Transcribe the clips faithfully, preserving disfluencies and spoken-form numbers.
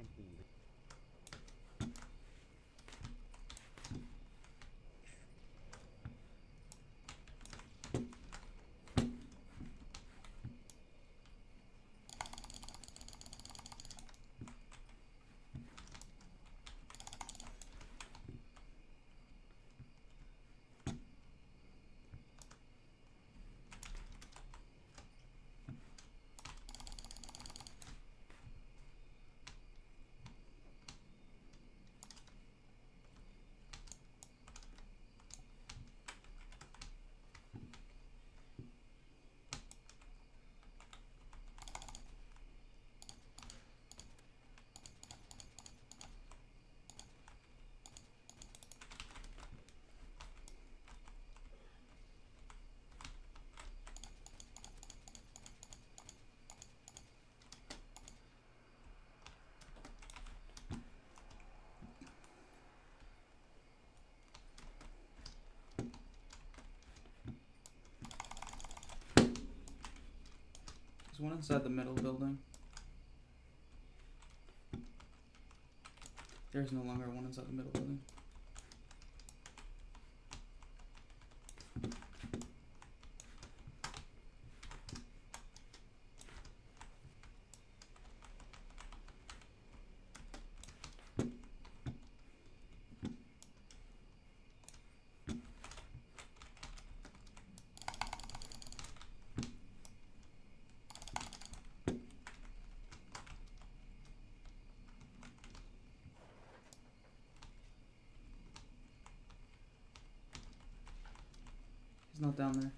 There's one inside the middle building. There's no longer one inside the middle building. He's not down there.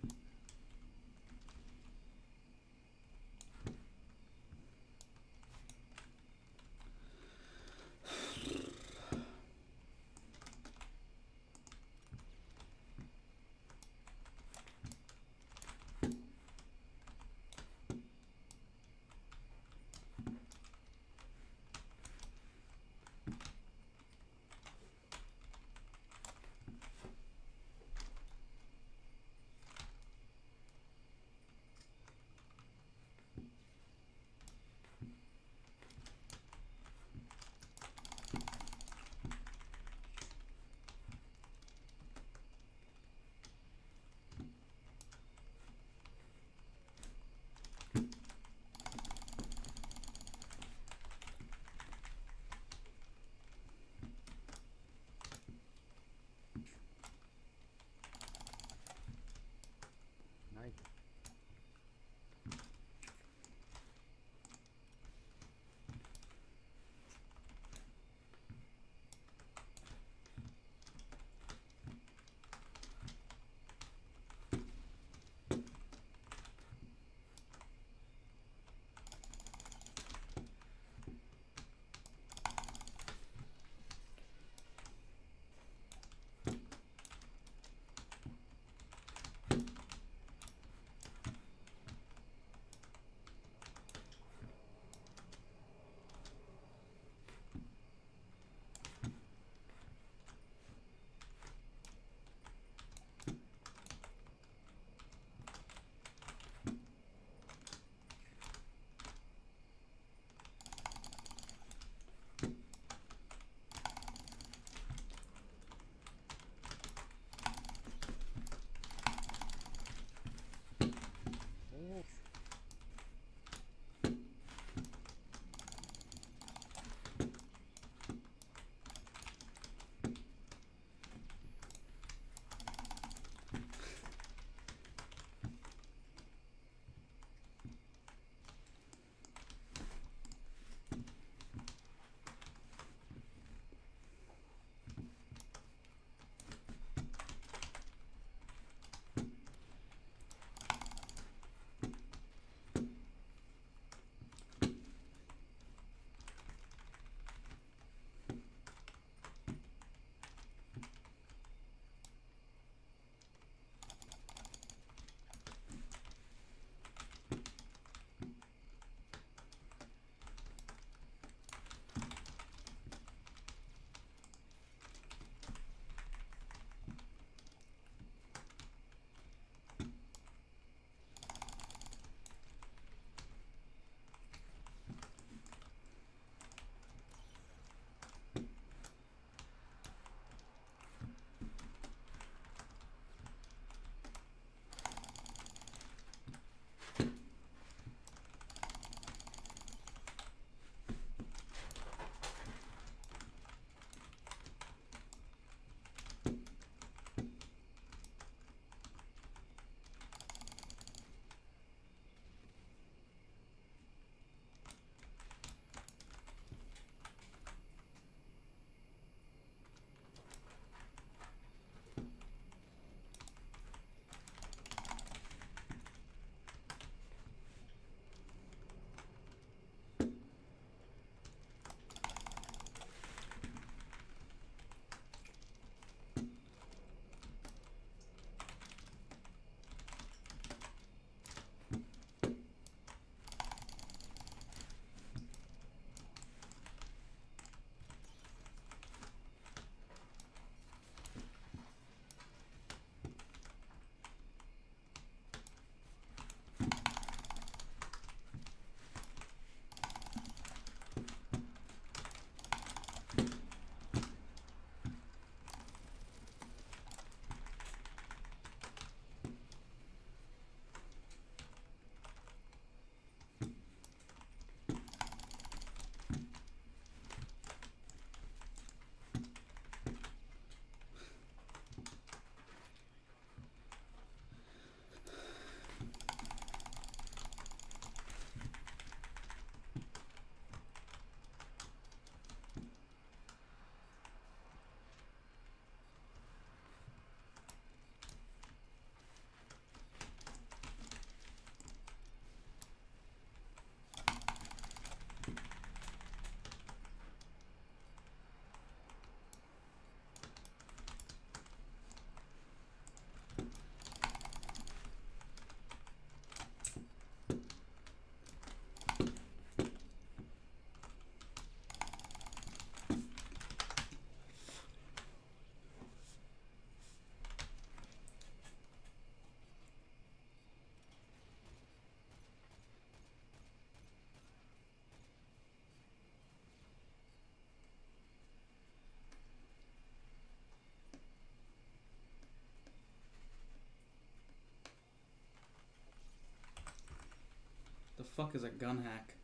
fuck is a gun hack?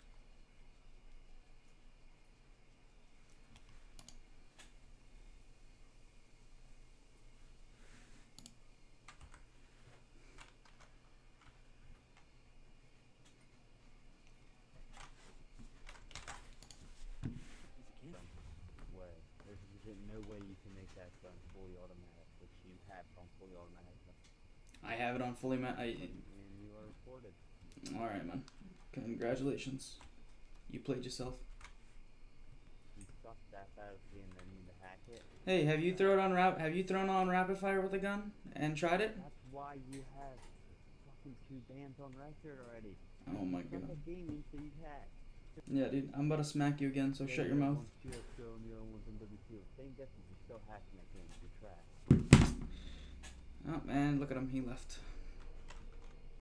Way. There's legit no way you can make that gun fully automatic, which you have on fully automatic. I have it on fully ma- I. And you are recorded. Alright, man. Congratulations. You played yourself. You suck that badly and then need to hack it. Hey, have you thrown on rap? Have you thrown on rapid fire with a gun and tried it? That's why you have fucking two bans on record already. Oh my Suck god. at gaming, so you hack. Yeah, dude. I'm about to smack you again, so Yeah, shut your the other mouth. one's C S G O and the other one's in W two. Same difference, you're still hacking that game. You're trash. Oh man, look at him. He left.